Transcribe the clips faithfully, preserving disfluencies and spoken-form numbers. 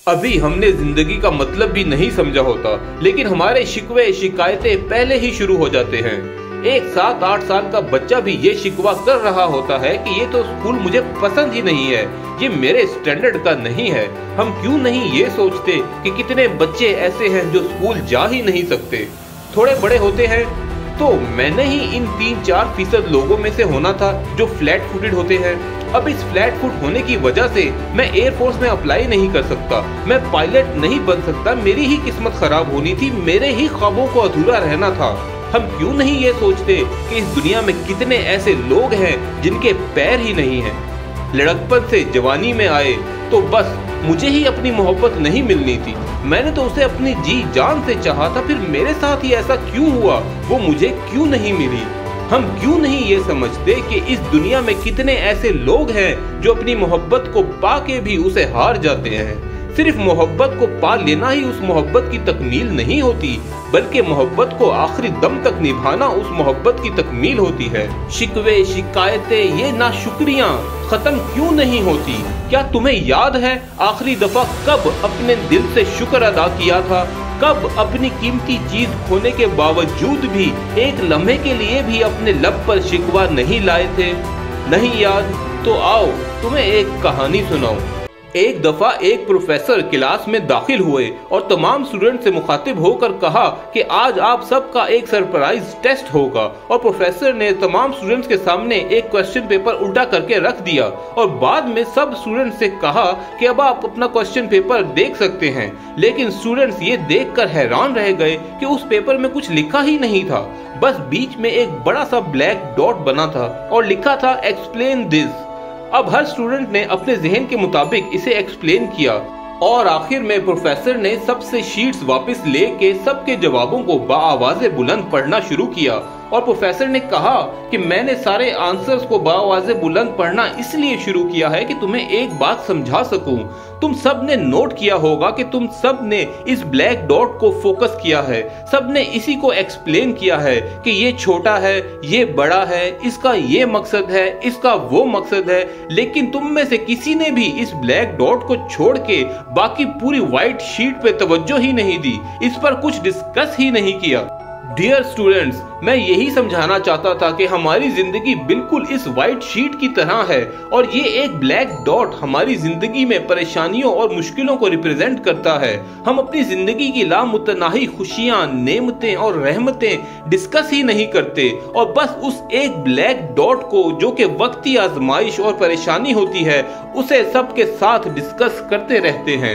अभी हमने जिंदगी का मतलब भी नहीं समझा होता, लेकिन हमारे शिकवे शिकायतें पहले ही शुरू हो जाते हैं। एक सात आठ साल का बच्चा भी ये शिकवा कर रहा होता है कि ये तो स्कूल मुझे पसंद ही नहीं है, ये मेरे स्टैंडर्ड का नहीं है। हम क्यों नहीं ये सोचते कि कितने बच्चे ऐसे हैं जो स्कूल जा ही नहीं सकते। थोड़े बड़े होते हैं तो मैंने ही इन तीन चार फीसद लोगों में से होना था जो फ्लैट फुटेड होते हैं। अब इस फ्लैट फुट होने की वजह से मैं एयरफोर्स में अप्लाई नहीं कर सकता, मैं पायलट नहीं बन सकता। मेरी ही किस्मत खराब होनी थी, मेरे ही ख्वाबों को अधूरा रहना था। हम क्यों नहीं ये सोचते कि इस दुनिया में कितने ऐसे लोग हैं जिनके पैर ही नहीं हैं। लड़कपन से जवानी में आए तो बस मुझे ही अपनी मोहब्बत नहीं मिलनी थी, मैंने तो उसे अपनी जी जान से चाहा था। फिर मेरे साथ ही ऐसा क्यों हुआ, वो मुझे क्यों नहीं मिली। हम क्यों नहीं ये समझते कि इस दुनिया में कितने ऐसे लोग हैं जो अपनी मोहब्बत को पाके भी उसे हार जाते हैं। सिर्फ मोहब्बत को पा लेना ही उस मोहब्बत की तकमील नहीं होती, बल्कि मोहब्बत को आखिरी दम तक निभाना उस मोहब्बत की तकमील होती है। शिकवे शिकायतें ये नाशुक्रियां खत्म क्यों नहीं होती? क्या तुम्हें याद है आखिरी दफा कब अपने दिल से शुक्र अदा किया था? कब अपनी कीमती चीज खोने के बावजूद भी एक लम्हे के लिए भी अपने लब पर शिकवा नहीं लाए थे? नहीं याद? तो आओ तुम्हें एक कहानी सुनाऊं। एक दफा एक प्रोफेसर क्लास में दाखिल हुए और तमाम स्टूडेंट से मुखातिब होकर कहा कि आज आप सबका एक सरप्राइज टेस्ट होगा। और प्रोफेसर ने तमाम स्टूडेंट्स के सामने एक क्वेश्चन पेपर उल्टा करके रख दिया और बाद में सब स्टूडेंट्स से कहा कि अब आप अपना क्वेश्चन पेपर देख सकते हैं। लेकिन स्टूडेंट्स ये देखकर हैरान रह गए कि उस पेपर में कुछ लिखा ही नहीं था, बस बीच में एक बड़ा सा ब्लैक डॉट बना था और लिखा था एक्सप्लेन दिस। अब हर स्टूडेंट ने अपने जहन के मुताबिक इसे एक्सप्लेन किया और आखिर में प्रोफेसर ने सबसे शीट्स वापस लेके सबके जवाबों को बाआवाज़े बुलंद पढ़ना शुरू किया। और प्रोफेसर ने कहा कि मैंने सारे आंसर्स को बाआवाज़े बुलंद पढ़ना इसलिए शुरू किया है कि तुम्हें एक बात समझा सकूं। तुम सब ने नोट किया होगा कि तुम सब ने इस ब्लैक डॉट को फोकस किया है, सब ने इसी को एक्सप्लेन किया है कि ये छोटा है, ये बड़ा है, इसका ये मकसद है, इसका वो मकसद है। लेकिन तुम में से किसी ने भी इस ब्लैक डॉट को छोड़ के बाकी पूरी व्हाइट शीट पे तवज्जो ही नहीं दी, इस पर कुछ डिस्कस ही नहीं किया। डियर स्टूडेंट्स, मैं यही समझाना चाहता था कि हमारी जिंदगी बिल्कुल इस व्हाइट शीट की तरह है और ये एक ब्लैक डॉट हमारी जिंदगी में परेशानियों और मुश्किलों को रिप्रेजेंट करता है। हम अपनी जिंदगी की लामुतनाही खुशियां, नेमतें और रहमतें डिस्कस ही नहीं करते और बस उस एक ब्लैक डॉट को, जो कि वक्ती आजमाइश और परेशानी होती है, उसे सबके साथ डिस्कस करते रहते हैं।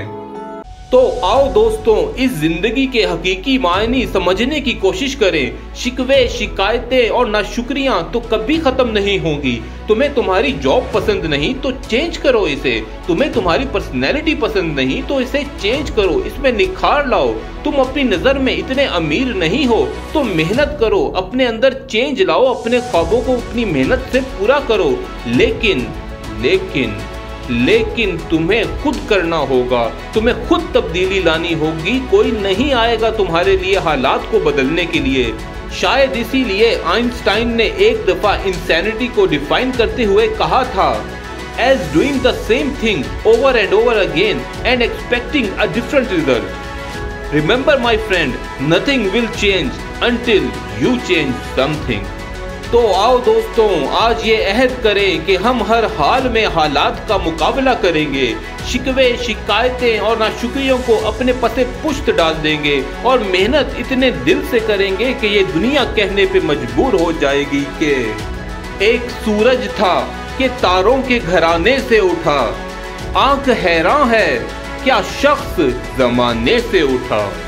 तो आओ दोस्तों, इस जिंदगी के हकीकी मायने समझने की कोशिश करें। शिकवे शिकायतें और नाशुक्रियां तो कभी खत्म नहीं होंगी। तुम्हें तुम्हारी जॉब पसंद नहीं तो चेंज करो इसे, तुम्हें तुम्हारी पर्सनैलिटी पसंद नहीं तो इसे चेंज करो, इसमें निखार लाओ। तुम अपनी नज़र में इतने अमीर नहीं हो तो मेहनत करो, अपने अंदर चेंज लाओ, अपने ख्वाबों को अपनी मेहनत से पूरा करो। लेकिन लेकिन लेकिन तुम्हें खुद करना होगा, तुम्हें खुद तब्दीली लानी होगी। कोई नहीं आएगा तुम्हारे लिए हालात को बदलने के लिए। शायद इसीलिए आइंस्टाइन ने एक दफा इंसैनिटी को डिफाइन करते हुए कहा था, as doing the same thing over and over again and expecting a different result. Remember my friend, nothing will change until you change something. तो आओ दोस्तों, आज ये अहद करें कि हम हर हाल में हालात का मुकाबला करेंगे, शिकवे शिकायतें और नाशुक्रियों को अपने पसे पुश्त डाल देंगे और मेहनत इतने दिल से करेंगे कि ये दुनिया कहने पे मजबूर हो जाएगी कि एक सूरज था कि तारों के घराने से उठा, आंख हैरान है क्या शख्स जमाने से उठा।